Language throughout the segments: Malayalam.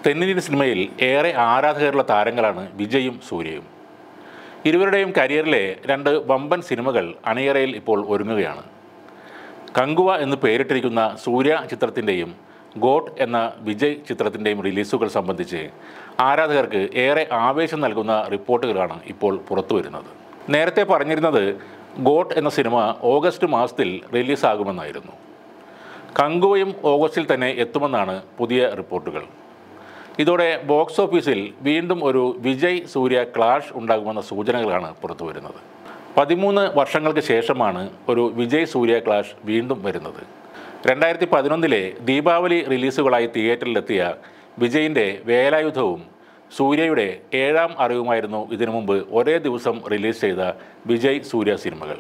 തെന്നിന്ത്യൻ സിനിമയിൽ ഏറെ ആരാധകരുള്ള താരങ്ങളാണ് വിജയും സൂര്യയും. ഇരുവരുടെയും കരിയറിലെ രണ്ട് വമ്പൻ സിനിമകൾ അണിയറയിൽ ഇപ്പോൾ ഒരുങ്ങുകയാണ്. കങ്കുവ എന്ന് പേരിട്ടിരിക്കുന്ന സൂര്യ ചിത്രത്തിൻ്റെയും ഗോട്ട് എന്ന വിജയ് ചിത്രത്തിൻ്റെയും റിലീസുകൾ സംബന്ധിച്ച് ആരാധകർക്ക് ഏറെ ആവേശം നൽകുന്ന റിപ്പോർട്ടുകളാണ് ഇപ്പോൾ പുറത്തുവരുന്നത്. നേരത്തെ പറഞ്ഞിരുന്നത് ഗോട്ട് എന്ന സിനിമ ഓഗസ്റ്റ് മാസത്തിൽ റിലീസാകുമെന്നായിരുന്നു. കങ്കുവയും ഓഗസ്റ്റിൽ തന്നെ എത്തുമെന്നാണ് പുതിയ റിപ്പോർട്ടുകൾ. ഇതോടെ ബോക്സ് ഓഫീസിൽ വീണ്ടും ഒരു വിജയ് സൂര്യ ക്ലാഷ് ഉണ്ടാകുമെന്ന സൂചനകളാണ് പുറത്തുവരുന്നത്. 13 വർഷങ്ങൾക്ക് ശേഷമാണ് ഒരു വിജയ് സൂര്യ ക്ലാഷ് വീണ്ടും വരുന്നത്. 2011 ദീപാവലി റിലീസുകളായി തിയേറ്ററിലെത്തിയ വിജയിൻ്റെ വേലായുധവും സൂര്യയുടെ ഏഴാം അറിവുമായിരുന്നു ഇതിനു മുമ്പ് ഒരേ ദിവസം റിലീസ് ചെയ്ത വിജയ് സൂര്യ സിനിമകൾ.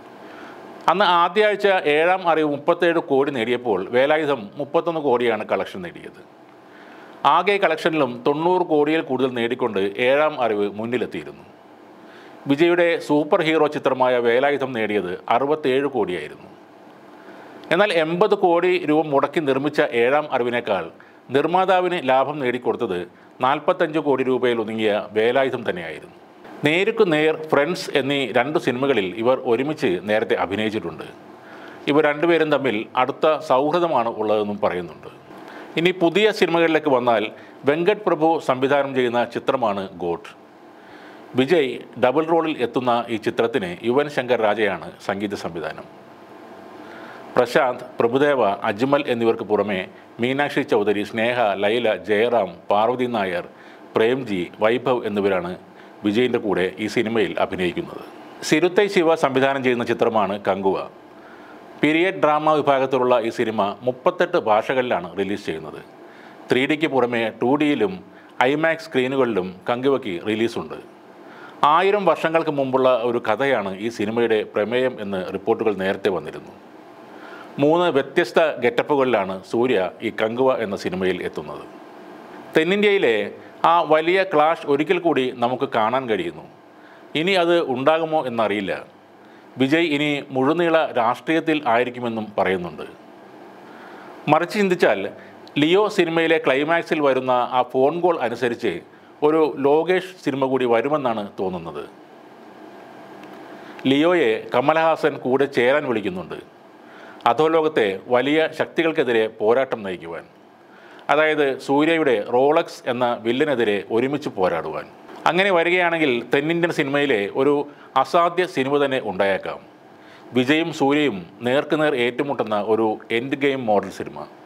അന്ന് ആദ്യ ആഴ്ച ഏഴാം അറിവ് 37 കോടി നേടിയപ്പോൾ വേലായുധം 31 കോടിയാണ് കളക്ഷൻ നേടിയത്. ആകെ കളക്ഷനിലും 90 കോടിയിൽ കൂടുതൽ നേടിക്കൊണ്ട് ഏഴാം അറിവ് മുന്നിലെത്തിയിരുന്നു. വിജയുടെ സൂപ്പർ ഹീറോ ചിത്രമായ വേലായുധം നേടിയത് 67 കോടിയായിരുന്നു. എന്നാൽ 80 കോടി രൂപ മുടക്കി നിർമ്മിച്ച ഏഴാം അറിവിനേക്കാൾ നിർമ്മാതാവിന് ലാഭം നേടിക്കൊടുത്തത് 45 കോടി രൂപയിൽ ഒതുങ്ങിയ വേലായുധം തന്നെയായിരുന്നു. നേർക്ക് നേർ, ഫ്രണ്ട്സ് എന്നീ 2 സിനിമകളിൽ ഇവർ ഒരുമിച്ച് നേരത്തെ അഭിനയിച്ചിട്ടുണ്ട്. ഇവർ രണ്ടുപേരും തമ്മിൽ അടുത്ത സൗഹൃദമാണ് ഉള്ളതെന്നും പറയുന്നുണ്ട്. ഇനി പുതിയ സിനിമകളിലേക്ക് വന്നാൽ വെങ്കട് പ്രഭു സംവിധാനം ചെയ്യുന്ന ചിത്രമാണ് ഗോട്ട്. വിജയ് ഡബിൾ റോളിൽ എത്തുന്ന ഈ ചിത്രത്തിന് യുവൻ ശങ്കർ രാജയാണ് സംഗീത സംവിധാനം. പ്രശാന്ത്, പ്രഭുദേവ, അജ്മൽ എന്നിവർക്ക് പുറമെ മീനാക്ഷി ചൗധരി, സ്നേഹ, ലൈല, ജയറാം, പാർവതി നായർ, പ്രേംജി, വൈഭവ് എന്നിവരാണ് വിജയിൻ്റെ കൂടെ ഈ സിനിമയിൽ അഭിനയിക്കുന്നത്. സിരുത്തൈ ശിവ സംവിധാനം ചെയ്യുന്ന ചിത്രമാണ് കങ്കുവ. പീരിയഡ് ഡ്രാമ വിഭാഗത്തിലുള്ള ഈ സിനിമ 38 ഭാഷകളിലാണ് റിലീസ് ചെയ്യുന്നത്. 3Dക്ക് പുറമെ 2Dയിലും ഐമാക്സ് സ്ക്രീനുകളിലും കങ്കുവയ്ക്ക് റിലീസുണ്ട്. 1000 വർഷങ്ങൾക്ക് മുമ്പുള്ള ഒരു കഥയാണ് ഈ സിനിമയുടെ പ്രമേയം എന്ന് റിപ്പോർട്ടുകൾ നേരത്തെ വന്നിരുന്നു. 3 വ്യത്യസ്ത ഗെറ്റപ്പുകളിലാണ് സൂര്യ ഈ കങ്കുവ എന്ന സിനിമയിൽ എത്തുന്നത്. തെന്നിന്ത്യയിലെ ആ വലിയ ക്ലാഷ് ഒരിക്കൽ കൂടി നമുക്ക് കാണാൻ കഴിയുന്നു. ഇനി അത് ഉണ്ടാകുമോ എന്നറിയില്ല. വിജയ് ഇനി മുഴുനീള രാഷ്ട്രീയത്തിൽ ആയിരിക്കുമെന്നും പറയുന്നുണ്ട്. മറിച്ച് ചിന്തിച്ചാൽ ലിയോ സിനിമയിലെ ക്ലൈമാക്സിൽ വരുന്ന ആ ഫോൺ കോൾ അനുസരിച്ച് ഒരു ലോകേഷ് സിനിമ കൂടി വരുമെന്നാണ് തോന്നുന്നത്. ലിയോയെ കമൽഹാസൻ കൂടെ ചേരാൻ വിളിക്കുന്നുണ്ട്. അധോലോകത്തെ വലിയ ശക്തികൾക്കെതിരെ പോരാട്ടം നയിക്കുവാൻ, അതായത് സൂര്യയുടെ റോളക്സ് എന്ന വില്ലനെതിരെ ഒരുമിച്ച് പോരാടുവാൻ. അങ്ങനെ വരികയാണെങ്കിൽ തെന്നിന്ത്യൻ സിനിമയിലെ ഒരു അസാധ്യ സിനിമ തന്നെ ഉണ്ടായേക്കാം. വിജയും സൂര്യയും നേർക്കുനേർ ഏറ്റുമുട്ടുന്ന ഒരു എൻഡ് ഗെയിം മോഡൽ സിനിമ.